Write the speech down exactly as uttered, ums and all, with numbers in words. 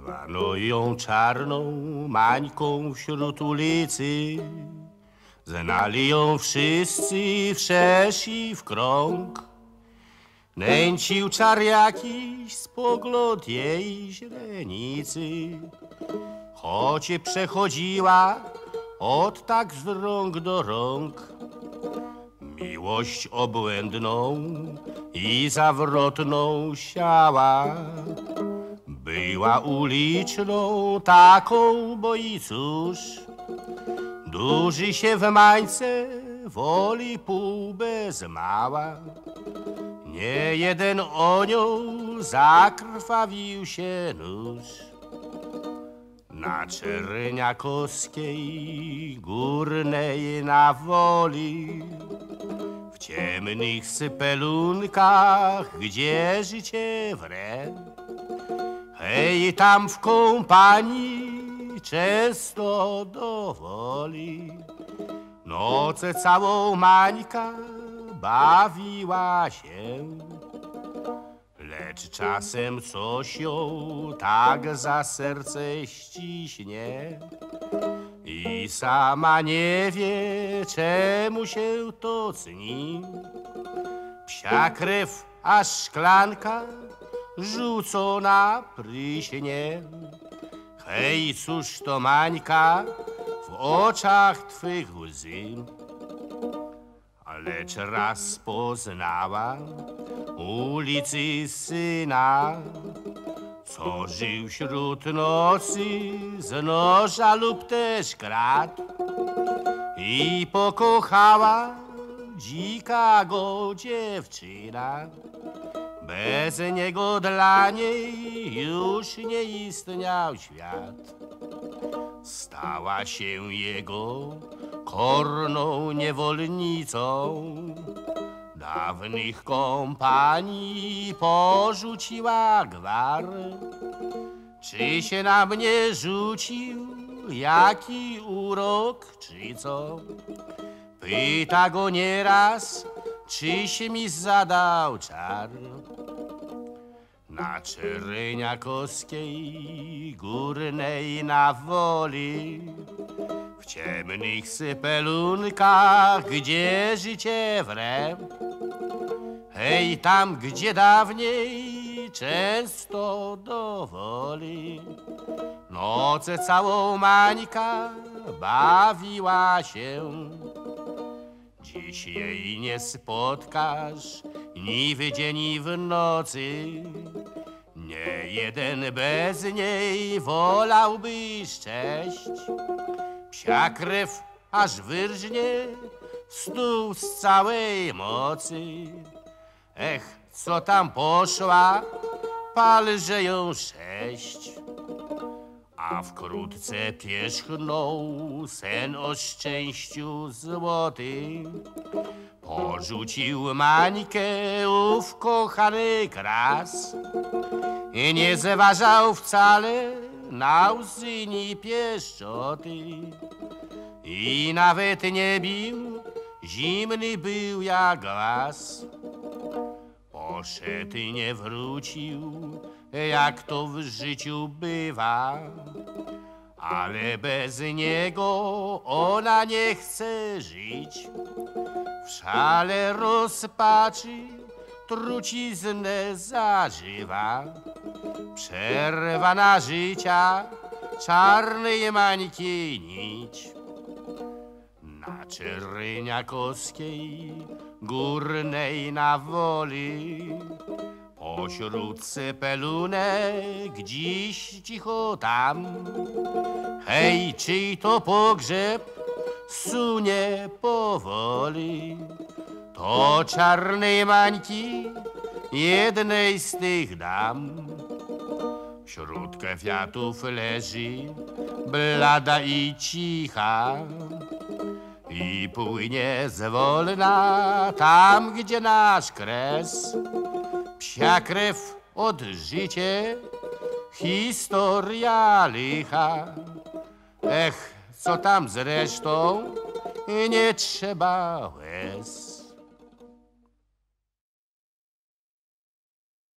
Zwano ją czarną mańką wśród ulicy. Znali ją wszyscy wszerz i w krąg. Nęcił czar jakiś spogląd jej źrenicy. Choć przechodziła od tak z rąk do rąk. Miłość obłędną i zawrotną siała. Była uliczną taką, bo i cóż, duży się w mańce woli pół bez mała. Nie jeden o nią zakrwawił się nóż. Na Czerniakowskiej górnej na Woli, w ciemnych sypelunkach, gdzie życie wre. Hej, tam w kompanii często dowoli, noce całą Mańka bawiła się. Lecz czasem coś ją tak za serce ściśnie i sama nie wie, czemu się to cni. Psia krew, a szklanka rzucona pryśnie. Hej, cóż to, Mańka, w oczach twych łzy. Lecz raz poznała ulicy syna, co żył wśród nocy z noża lub też krat, i pokochała dzika go dziewczyna. Bez niego dla niej już nie istniał świat. Stała się jego korną niewolnicą. Dawnych kompanii porzuciła gwar. Czy się na mnie rzucił jaki urok, czy co? Pyta go nieraz, czyś mi zadał czar. Na Czerniakowskiej górnej na Woli, w ciemnych sypelunkach, gdzie życie wre. Hej, tam gdzie dawniej często dowoli, noce całą Mańka bawiła się. Dziś jej nie spotkasz ni w dzień, ni w nocy. Nie jeden bez niej wolałby szczęść. Psia krew aż wyrżnie stół z całej mocy. Ech, co tam poszła, palże ją sześć. A wkrótce pierzchnął sen o szczęściu złoty. Porzucił Mańkę ów kochany kras i nie zważał wcale na łzy ni pieszczoty. I nawet nie bił, zimny był jak las. Poszedł i nie wrócił, jak to w życiu bywa. Ale bez niego ona nie chce żyć. W szale rozpaczy truciznę zażywa. Przerwana życia czarnej Mańki nić. Na Czerniakowskiej górnej na Woli, pośród sypelunek dziś cicho tam. Hej, czyj to pogrzeb sunie powoli? To czarnej Mańki, jednej z tych dam. Wśród kwiatów leży blada i cicha i płynie zwolna tam, gdzie nasz kres. Psia krew od życie, historia licha. Ech, co tam zresztą, nie trzeba łez.